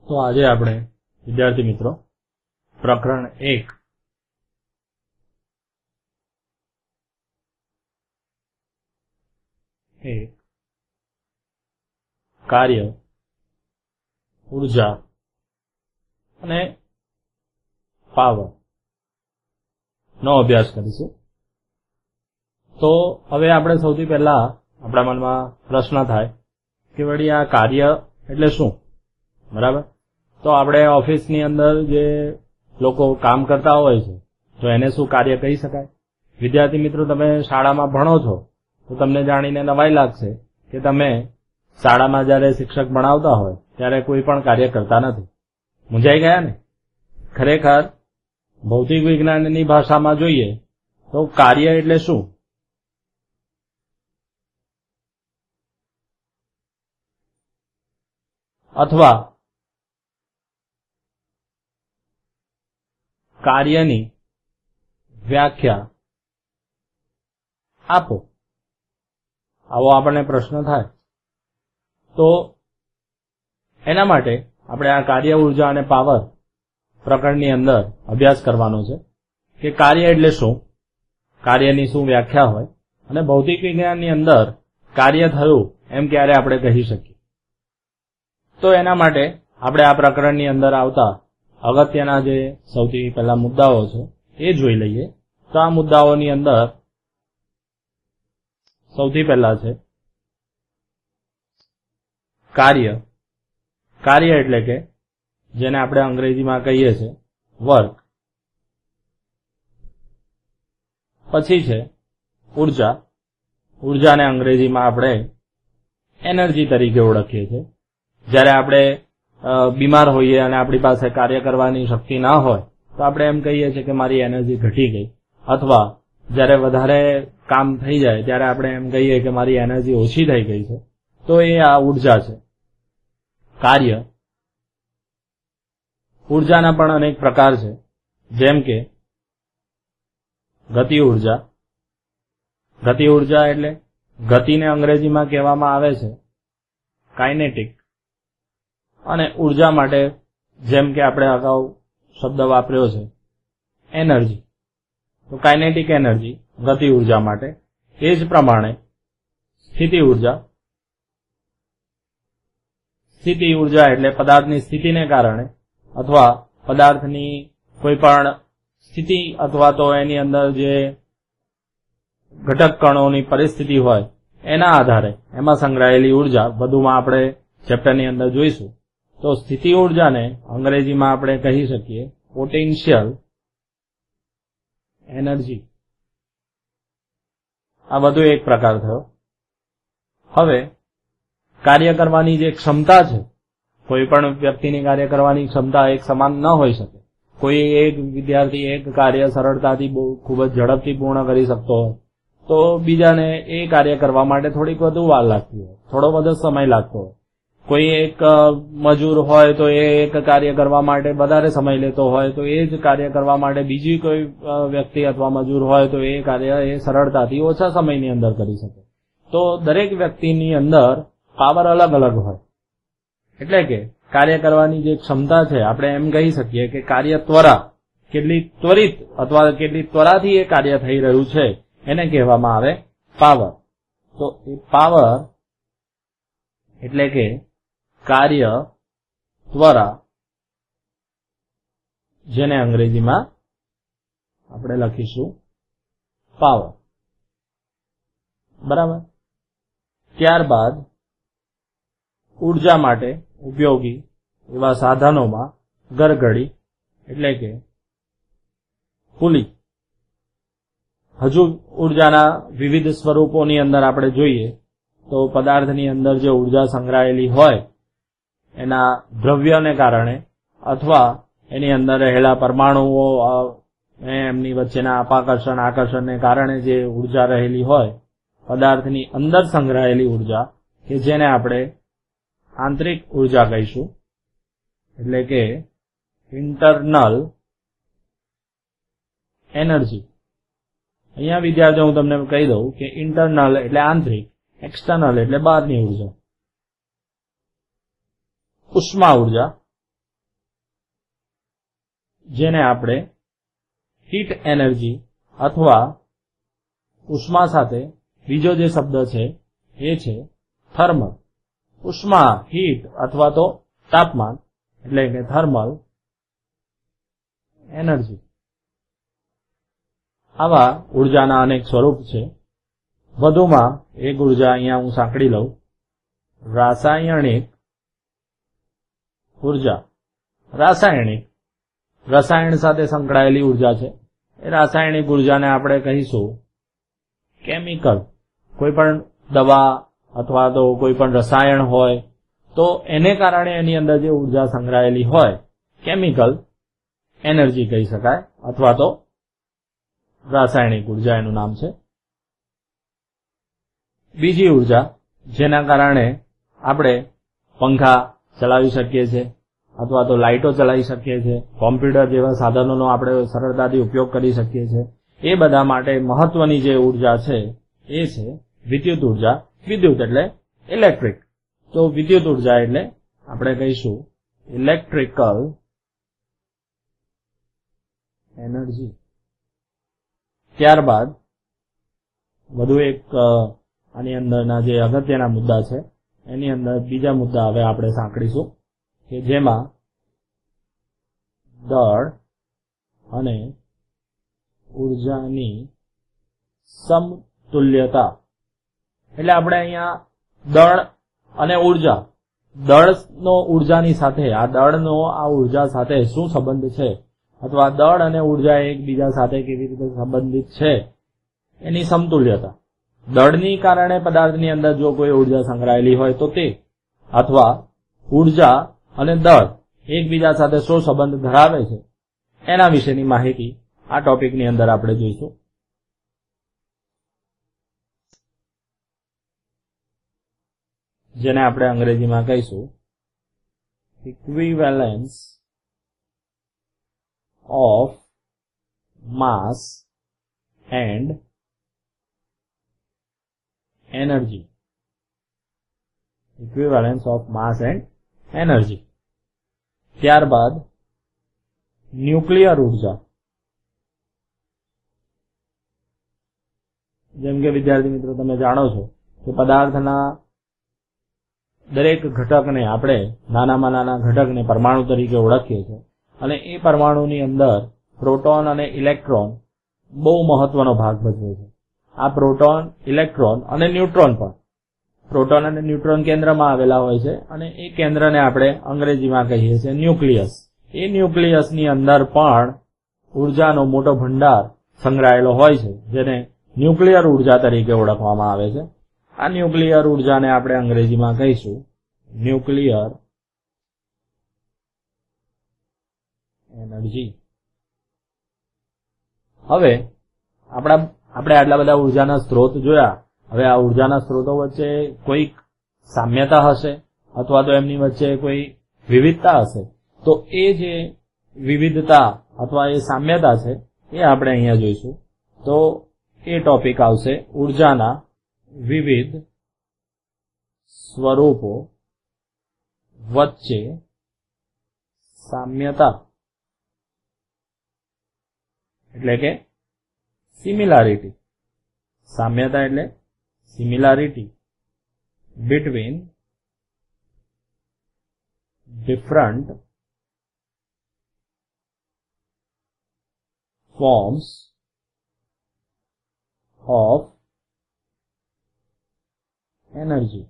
તો આજે આપણે વિદ્યાર્થી મિત્રો પ્રકરણ 1 કાર્ય, ઉર્જા અને પાવર નો અભ્યાસ કરીશું। તો હવે આપણે સૌથી પહેલા આપણા મનમાં પ્રશ્ન થાય કે વળી આ કાર્ય એટલે શું, બરાબર? તો આપણે ઓફિસની અંદર જે લોકો કામ કરતા હોય છે તો એને શું કાર્ય કહી શકાય? વિદ્યાર્થી મિત્રો, તમે શાળામાં ભણો છો તો તમને જાણીને નવાઈ લાગશે કે તમે શાળામાં જ્યારે શિક્ષક ભણાવતા હોય ત્યારે કોઈ પણ કાર્ય કરતા નથી। મૂંઝાઈ ગયા ને? ખરેખર ભૌતિક વિજ્ઞાનની ભાષામાં જોઈએ તો કાર્ય એટલે શું? અથવા કાર્યની વ્યાખ્યા આપો, આવો આપણને પ્રશ્ન થાય। તો એના માટે આપણે આ કાર્ય, ઉર્જા અને પાવર પ્રકરણની અંદર અભ્યાસ કરવાનો છે કે કાર્ય એટલે શું, કાર્યની શું વ્યાખ્યા હોય અને ભૌતિક વિજ્ઞાનની અંદર કાર્ય થયું એમ ક્યારે આપણે કહી શકીએ। તો એના માટે આપણે આ પ્રકરણની અંદર આવતા અગત્યના જે સૌથી પહેલા મુદ્દાઓ છે એ જોઈ લઈએ। તો આ મુદ્દાઓની અંદર સૌથી પહેલા છે કાર્ય। કાર્ય એટલે કે જેને આપણે અંગ્રેજીમાં કહીએ છીએ વર્ક। પછી છે ઉર્જા। ઉર્જાને અંગ્રેજીમાં આપણે એનર્જી તરીકે ઓળખીએ છીએ। જ્યારે આપણે બીમાર હોઈએ અને આપણી પાસે કાર્ય કરવાની શક્તિ ના હોય તો આપણે એમ કહીએ છીએ કે મારી એનર્જી ઘટી ગઈ, અથવા જ્યારે વધારે કામ થઈ જાય ત્યારે આપણે એમ કહીએ કે મારી એનર્જી ઓછી થઈ ગઈ છે। તો એ આ ઉર્જા છે, કાર્ય। ઉર્જાના પણ અનેક પ્રકાર છે, જેમ કે ગતિ ઉર્જા। ગતિ ઉર્જા એટલે ગતિને અંગ્રેજીમાં કહેવામાં આવે છે કાઇનેટિક, અને ઉર્જા માટે જેમ કે આપણે અગાઉ શબ્દ વાપર્યો છે એનર્જી, તો કાઇનેટિક એનર્જી ગતિ ઉર્જા માટે। એ જ પ્રમાણે સ્થિતિ ઉર્જા। સ્થિતિ ઉર્જા એટલે પદાર્થની સ્થિતિને કારણે અથવા પદાર્થની કોઈ પણ સ્થિતિ અથવા તો એની અંદર જે ઘટક કણોની પરિસ્થિતિ હોય એના આધારે એમાં સંગ્રહાયેલી ઉર્જા, વધુમાં આપણે ચેપ્ટરની અંદર જોઈશું। તો સ્થિતિ ઉર્જાને અંગ્રેજીમાં આપણે કહી શકીએ પોટેન્શિયલ એનર્જી। આ બધો એક પ્રકાર થયો। હવે કાર્ય કરવાની જે ક્ષમતા છે, કોઈ પણ વ્યક્તિની કાર્ય કરવાની ક્ષમતા એક સમાન ન હોઈ શકે। કોઈ એક વિદ્યાર્થી એક કાર્ય સરળતાથી ખૂબ જ ઝડપથી પૂર્ણ કરી શકતો હોય તો બીજાને એ કાર્ય કરવા માટે થોડીક વધુ વાર લાગતી હોય, થોડો વધુ સમય લાગતો હોય। કોઈ એક મજૂર હોય તો એ એક કાર્ય કરવા માટે વધારે સમય લેતો હોય તો એ જ કાર્ય કરવા માટે બીજી કોઈ વ્યક્તિ અથવા મજૂર હોય તો એ કાર્ય એ સરળતાથી ઓછા સમયની અંદર કરી શકે। તો દરેક વ્યક્તિની અંદર પાવર અલગ અલગ હોય, એટલે કે કાર્ય કરવાની જે ક્ષમતા છે, આપણે એમ કહી શકીએ કે કાર્ય ત્વરા, કેટલી ત્વરિત અથવા કેટલી ત્વરાથી એ કાર્ય થઈ રહ્યું છે એને કહેવામાં આવે પાવર। તો એ પાવર એટલે કે કાર્ય ત્વરા, જેને અંગ્રેજીમાં આપણે લખીશું પાવર, બરાબર? ત્યારબાદ ઉર્જા માટે ઉપયોગી એવા સાધનોમાં ગરઘડી એટલે કે પુલી। હજુ ઉર્જાના વિવિધ સ્વરૂપોની અંદર આપણે જોઈએ તો પદાર્થની અંદર જે ઉર્જા સંગ્રહાયેલી હોય એના દ્રવ્યને કારણે અથવા એની અંદર રહેલા પરમાણુઓ એમની વચ્ચેના અપાકર્ષણ આકર્ષણને કારણે જે ઉર્જા રહેલી હોય, પદાર્થની અંદર સંગ્રહાયેલી ઉર્જા કે જેને આપણે આંતરિક ઉર્જા કહીશું, એટલે કે ઇન્ટરનલ એનર્જી। અહીંયા વિદ્યાર્થીઓ હું તમને કહી દઉં કે ઇન્ટરનલ એટલે આંતરિક, એક્સટર્નલ એટલે બહારની ઉર્જા। ઉષ્મા ઉર્જા જેને આપણે હીટ એનર્જી અથવા ઉષ્મા સાથે બીજો જે શબ્દ છે એ છે થર્મલ. ઉષ્મા, હીટ અથવા તો તાપમાન એટલે કે થર્મલ એનર્જી. આવા ઉર્જાના અનેક સ્વરૂપ છે. વધુમાં એક ઉર્જા અહીંયા હું સાંકળી લઉં, રાસાયણિક ઉર્જા. રાસાયણિક રસાયણ સાથે સંકળાયેલી ઉર્જા છે. એ રાસાયણિક ઉર્જાને આપણે કહીશું કેમિકલ. કોઈ પણ દવા અથવા તો કોઈ પણ રસાયણ હોય તો એને કારણે એની અંદર જે ઉર્જા સંગ્રહાયેલી હોય કેમિકલ એનર્જી કહી શકાય અથવા તો રાસાયણિક ઉર્જા એનું નામ છે. બીજી ઉર્જા જેના કારણે આપણે પંખા ચલાવી શકીએ છીએ અથવા તો લાઇટો ચલાવી શકીએ છીએ, કોમ્પ્યુટર જેવા સાધનોનો આપણે સરળતાથી ઉપયોગ કરી શકીએ છીએ, એ બધા માટે મહત્વની જે ઉર્જા છે એ છે વિદ્યુત ઉર્જા. વિદ્યુત એટલે ઇલેક્ટ્રિક. તો વિદ્યુત ઉર્જા એટલે આપણે કહીશું ઇલેક્ટ્રિકલ એનર્જી. ત્યારબાદ વધુ એક આની અંદરના જે અગત્યના મુદ્દા છે એની અંદર બીજા મુદ્દા હવે આપણે સાંકળીશું કે જેમાં દળ અને ઉર્જાની સમતુલ્યતા. એટલે આપણે અહીંયા દળ અને ઉર્જા, દળનો ઉર્જાની સાથે, આ દળનો આ ઉર્જા સાથે શું સંબંધ છે અથવા દળ અને ઉર્જા એકબીજા સાથે કેવી રીતે સંબંધિત છે એની સમતુલ્યતા. દળની કારણે પદાર્થની અંદર જો કોઈ ઉર્જા સંગ્રહાયેલી હોય તો તે, અથવા ઉર્જા અને દળ એકબીજા સાથે શું સંબંધ ધરાવે છે એના વિશેની માહિતી આ ટોપિકની અંદર આપણે જોઈશું. જેને આપણે અંગ્રેજીમાં કહીશું equivalence of mass and energy. Equivalence of mass and energy. ત્યારબાદ ન્યુક્લિયર ઉર્જા. જેમ કે વિદ્યાર્થી મિત્રો તમે જાણો છો કે પદાર્થના દરેક ઘટકને આપણે નાનામાં નાના ઘટકને પરમાણુ તરીકે ઓળખીએ છીએ અને એ પરમાણુની અંદર પ્રોટોન અને ઇલેક્ટ્રોન બહુ મહત્વનો ભાગ ભજવે છે. આ પ્રોટોન, ઇલેક્ટ્રોન અને ન્યુટ્રોન પણ. પ્રોટોન અને ન્યુટ્રોન કેન્દ્રમાં આવેલા હોય છે અને એ કેન્દ્રને આપણે અંગ્રેજીમાં કહીએ છીએ ન્યુક્લિયસ. એ ન્યુક્લિયસની અંદર પણ ઉર્જાનો મોટો ભંડાર સંગ્રહાયેલો હોય છે જેને ન્યુક્લિયર ઉર્જા તરીકે ઓળખવામાં આવે છે. આ ન્યુક્લિયર ઉર્જાને આપણે અંગ્રેજીમાં કહીશું ન્યુક્લિયર એનર્જી. હવે આપણે આટલા બધા ઉર્જાના સ્ત્રોત જોયા. હવે આ ઉર્જાના સ્ત્રોતો વચ્ચે કોઈક સામ્યતા હશે અથવા તો એમની વચ્ચે કોઈ વિવિધતા હશે. તો એ જે વિવિધતા અથવા એ સામ્યતા છે એ આપણે અહીંયા જોઈશું. તો એ ટોપિક આવશે ઉર્જાના વિવિધ સ્વરૂપો વચ્ચે સામ્યતા, એટલે કે સિમિલારિટી. સામ્યતા એટલે similarity between different forms of energy.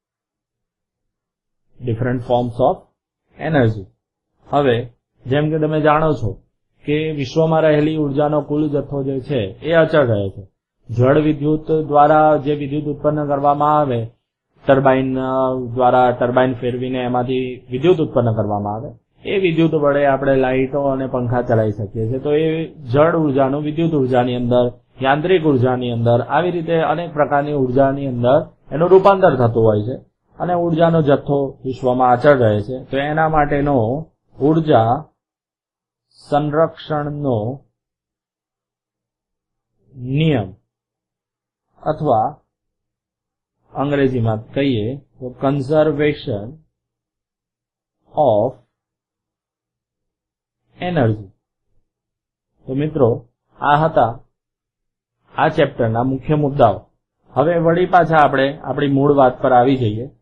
Different forms of energy. હવે જેમ કે તમે જાણો છો કે વિશ્વમાં રહેલી ઉર્જાનો કુલ જથ્થો જે છે એ અચળ રહે છે. જળ વિદ્યુત દ્વારા જે વિદ્યુત ઉત્પન્ન કરવામાં આવે, ટર્બાઇન દ્વારા ટર્બાઇન ફેરવીને એમાંથી વિદ્યુત ઉત્પન્ન કરવામાં આવે, એ વિદ્યુત વડે આપણે લાઇટો અને પંખા ચલાવી શકીએ છીએ. તો એ જળ ઉર્જાનું વિદ્યુત ઉર્જાની અંદર, યાંત્રિક ઉર્જાની અંદર, આવી રીતે અનેક પ્રકારની ઉર્જાની અંદર એનું રૂપાંતર થતું હોય છે અને ઉર્જાનો જથ્થો વિશ્વમાં અચળ રહે છે. તો એના માટેનો ઉર્જા સંરક્ષણનો નિયમ અથવા અંગ્રેજીમાં કહીએ તો કન્ઝર્વેશન ઓફ એનર્જી. તો મિત્રો આ હતા આ ચેપ્ટરના મુખ્ય મુદ્દાઓ. હવે વળી પાછા આપણે આપણી મૂળ વાત પર આવી જઈએ